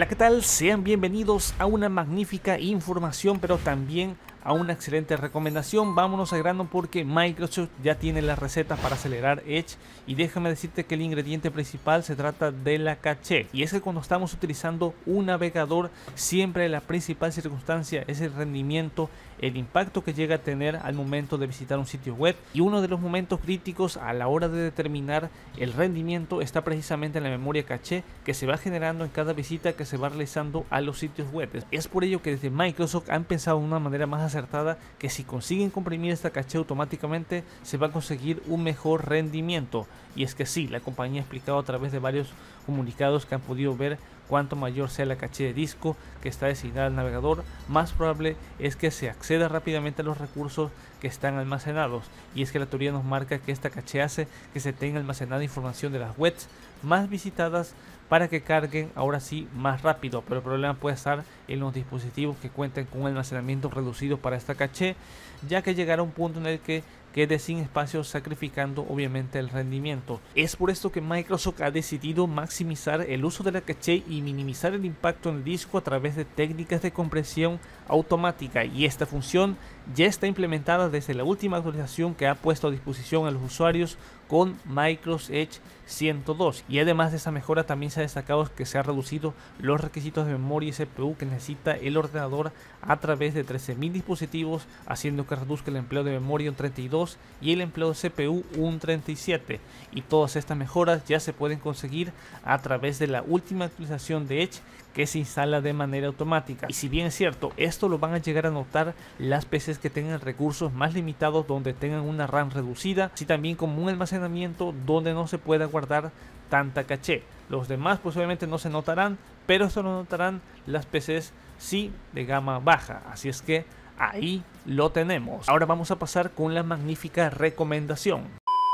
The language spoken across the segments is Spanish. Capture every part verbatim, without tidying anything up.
Hola, ¿qué tal? Sean bienvenidos a una magnífica información, pero también a una excelente recomendación. Vámonos al grano porque Microsoft ya tiene las recetas para acelerar Edge, y déjame decirte que el ingrediente principal se trata de la caché. Y es que cuando estamos utilizando un navegador, siempre la principal circunstancia es el rendimiento, el impacto que llega a tener al momento de visitar un sitio web, y uno de los momentos críticos a la hora de determinar el rendimiento está precisamente en la memoria caché que se va generando en cada visita que se va realizando a los sitios web. Es por ello que desde Microsoft han pensado de una manera más acertada que si consiguen comprimir esta caché automáticamente se va a conseguir un mejor rendimiento. Y es que sí, la compañía ha explicado a través de varios comunicados que han podido ver cuanto mayor sea la caché de disco que está designada al navegador, más probable es que se acceda rápidamente a los recursos que están almacenados. Y es que la teoría nos marca que esta caché hace que se tenga almacenada información de las webs más visitadas para que carguen ahora sí más rápido, pero el problema puede estar en los dispositivos que cuenten con un almacenamiento reducido para esta caché, ya que llegará un punto en el que quede sin espacio, sacrificando obviamente el rendimiento. Es por esto que Microsoft ha decidido maximizar el uso de la caché y minimizar el impacto en el disco a través de técnicas de compresión automática, y esta función ya está implementada desde la última actualización que ha puesto a disposición a los usuarios con Microsoft Edge ciento dos. Y además de esa mejora también se ha destacado que se ha reducido los requisitos de memoria y C P U que necesita el ordenador a través de trece mil dispositivos, haciendo que reduzca el empleo de memoria un treinta y dos y el empleo de C P U un treinta y siete. Y todas estas mejoras ya se pueden conseguir a través de la última actualización de Edge que se instala de manera automática. Y si bien es cierto, esto lo van a llegar a notar las P Cs que tengan recursos más limitados, donde tengan una RAM reducida, así también como un almacenamiento donde no se pueda guardar tanta caché. Los demás pues obviamente no se notarán, pero esto lo notarán las P Cs sí de gama baja. Así es que ahí lo tenemos. Ahora vamos a pasar con la magnífica recomendación.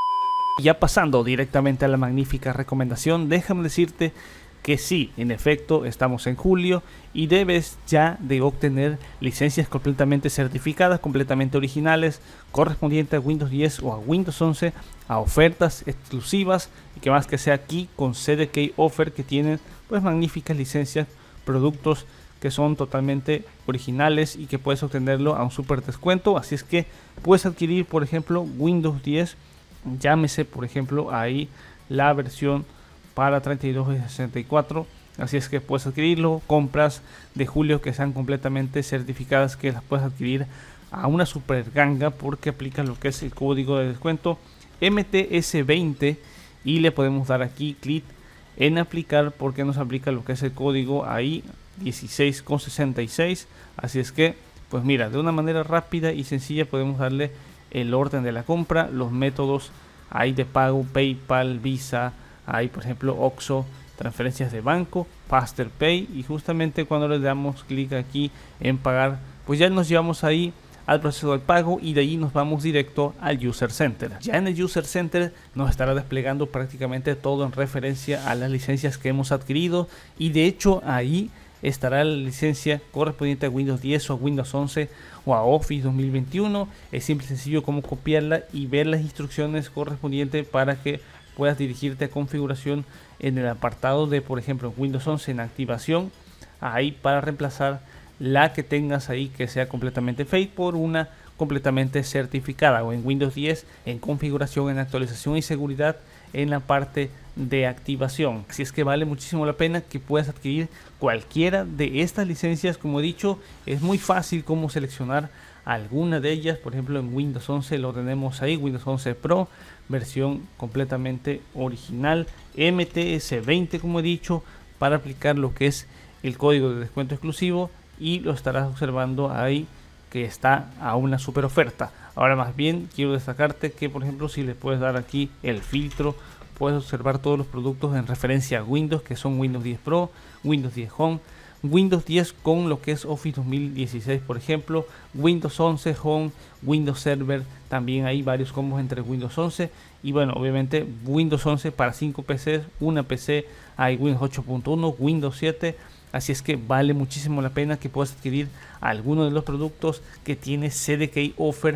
Ya pasando directamente a la magnífica recomendación, déjame decirte que sí, en efecto, estamos en julio y debes ya de obtener licencias completamente certificadas, completamente originales, correspondientes a Windows diez o a Windows once, a ofertas exclusivas, y que más que sea aquí con C D K Offer, que tienen pues magníficas licencias, productos que son totalmente originales y que puedes obtenerlo a un super descuento. Así es que puedes adquirir, por ejemplo, Windows diez, llámese por ejemplo ahí la versión para treinta y dos y sesenta y cuatro, así es que puedes adquirirlo. Compras de julio que sean completamente certificadas, que las puedes adquirir a una super ganga porque aplica lo que es el código de descuento M T S veinte, y le podemos dar aquí clic en aplicar porque nos aplica lo que es el código ahí dieciséis con sesenta y seis. Así es que pues mira, de una manera rápida y sencilla podemos darle el orden de la compra, los métodos ahí de pago, PayPal, Visa, hay por ejemplo Oxxo, transferencias de banco, Faster Pay, y justamente cuando le damos clic aquí en pagar, pues ya nos llevamos ahí al proceso de pago, y de ahí nos vamos directo al User Center. Ya en el User Center nos estará desplegando prácticamente todo en referencia a las licencias que hemos adquirido, y de hecho ahí estará la licencia correspondiente a Windows diez o a Windows once o a Office dos mil veintiuno. Es simple y sencillo como copiarla y ver las instrucciones correspondientes para que puedas dirigirte a configuración en el apartado de, por ejemplo, Windows once en activación, ahí para reemplazar la que tengas ahí que sea completamente fake por una completamente certificada, o en Windows diez en configuración, en actualización y seguridad en la parte de activación. Así es que vale muchísimo la pena que puedas adquirir cualquiera de estas licencias. Como he dicho, es muy fácil como seleccionar alguna de ellas. Por ejemplo, en Windows once lo tenemos ahí, Windows once Pro, versión completamente original, M T S veinte como he dicho, para aplicar lo que es el código de descuento exclusivo, y lo estarás observando ahí que está a una super oferta. Ahora más bien quiero destacarte que por ejemplo si le puedes dar aquí el filtro, puedes observar todos los productos en referencia a Windows, que son Windows diez Pro, Windows diez Home, Windows diez con lo que es Office dos mil dieciséis por ejemplo, Windows once Home, Windows Server, también hay varios combos entre Windows once, y bueno, obviamente Windows once para cinco P Cs, una P C hay Windows ocho punto uno, Windows siete. Así es que vale muchísimo la pena que puedas adquirir alguno de los productos que tiene C D K Offer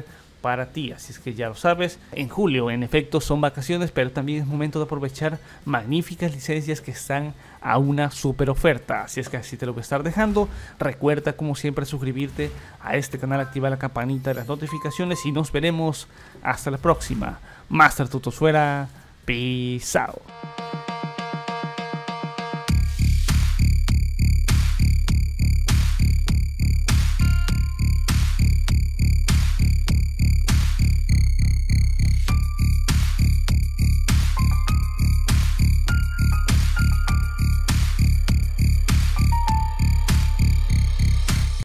para ti. Así es que ya lo sabes, en julio en efecto son vacaciones, pero también es momento de aprovechar magníficas licencias que están a una super oferta. Así es que así te lo voy a estar dejando. Recuerda como siempre suscribirte a este canal, activar la campanita de las notificaciones y nos veremos hasta la próxima. Master Tutos fuera, peace out.